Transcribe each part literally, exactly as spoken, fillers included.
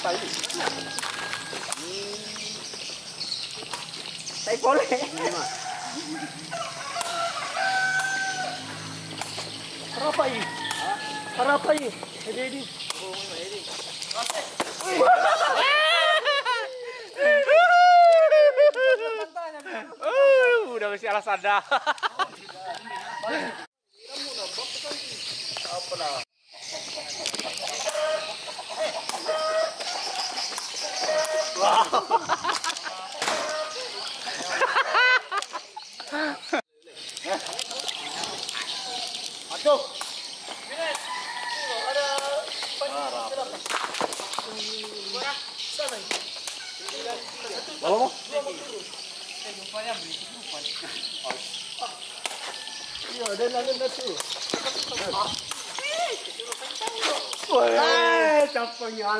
tayo. Tayo boleh. Apa ini? Apa ini? Ini ini. Udah mesti alasan dah. Apa lah? Masuk. Bawa mau? Iya, ada lalu nasi. Wah, capeknya.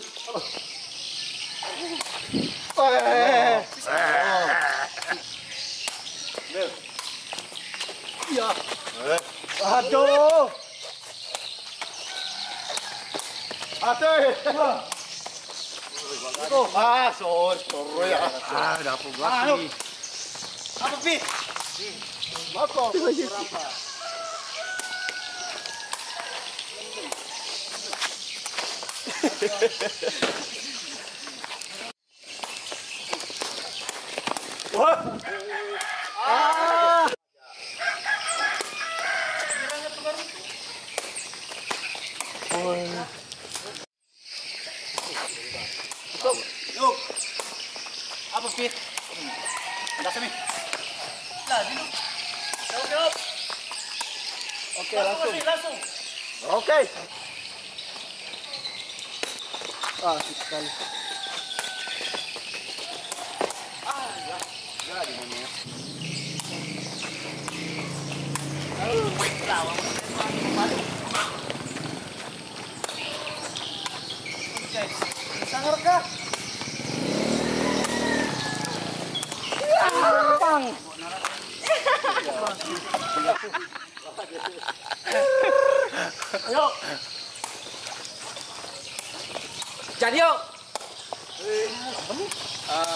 Wah. Iya. Aduh. Aduh. Ah, sor, sor ya. Ah, udah aku buat nih. Apa pi? Apa? Berapa? Wah. Ah. Oh. Yuk. Apa fit? Ada sini. Lah, dulu. Jauh, jauh. Oke, langsung. Langsung. Oke. Ah, sekali. Ah, ya. Ya di mana ya? Aduh, lawang. Oke. Sangar kah? Pang. Ayo. Jadi yuk. Ah.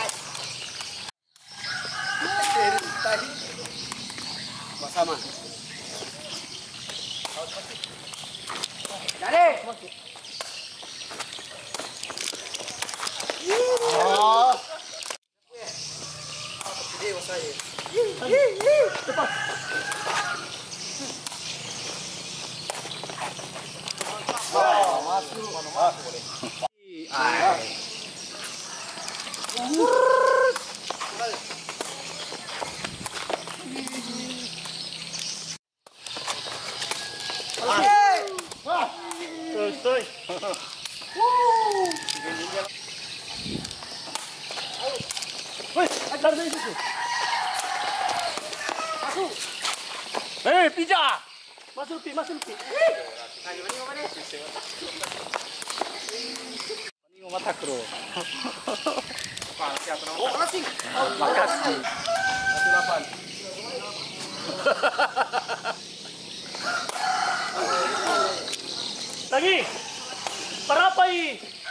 Tadi sama. Jadi. Oh. Dewa saya. Cepat. Oh, masuk. Masuk boleh. Ai. Wah. Selesai. Wuh. Woi, ada dari situ. Masuk. Eh, pijak. Masuk pi, masuk pi. Lagi mana mana? Ini mau mata kro. Makasih atau oh, makasih. Makasih. Satu delapan. Lagi. Berapa ini?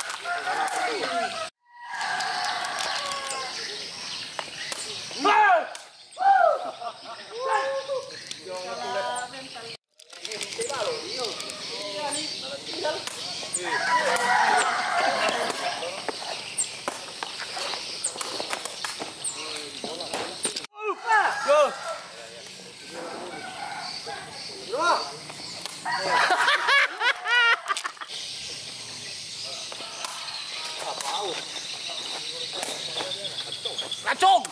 Racung.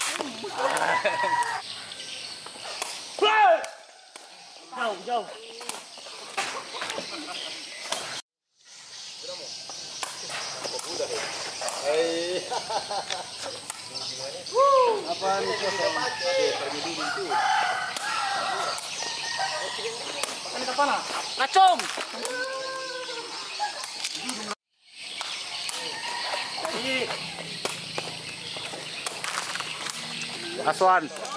Jauh, jauh. Apa nih? Makan apa nak? Racung. Aswan.